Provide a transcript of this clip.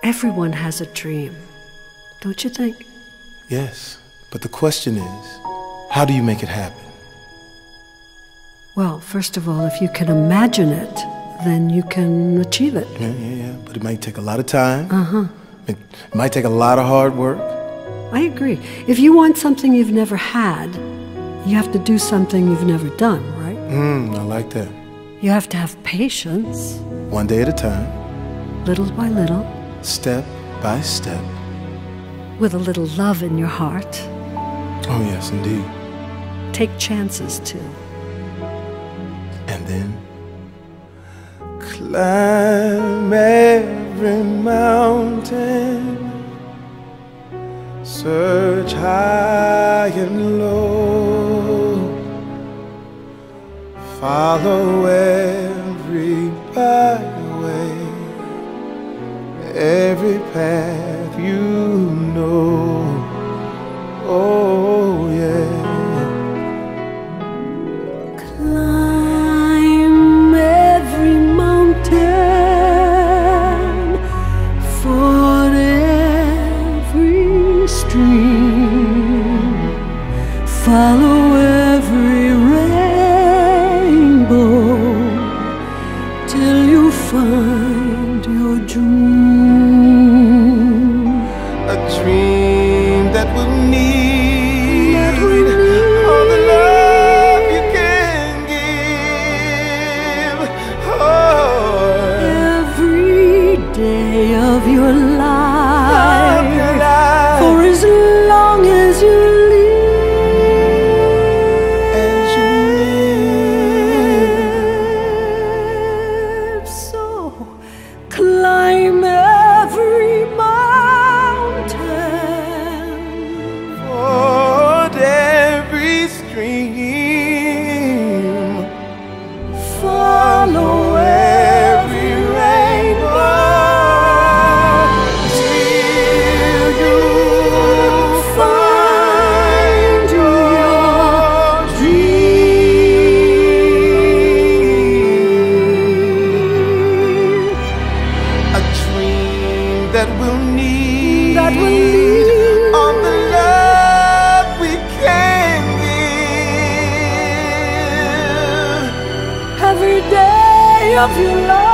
Everyone has a dream, don't you think? Yes, but the question is, how do you make it happen? Well, first of all, if you can imagine it, then you can achieve it. Yeah, but it might take a lot of time. It might take a lot of hard work. I agree. If you want something you've never had, you have to do something you've never done, right? I like that. You have to have patience. One day at a time. Little by little. Step by step. With a little love in your heart. Oh, yes, indeed. Take chances, too. And then climb every mountain, search high and low, follow every byway, every path you know. Oh yeah. Climb every mountain, ford every stream, follow every rainbow till you find your dream. A dream that will need all the love you can give. Oh, Every day of your life, for as long as you live. So climb every mountain, ford every stream, follow every rainbow till you find your dream. a dream that will need all the love we can give. Every day of your life.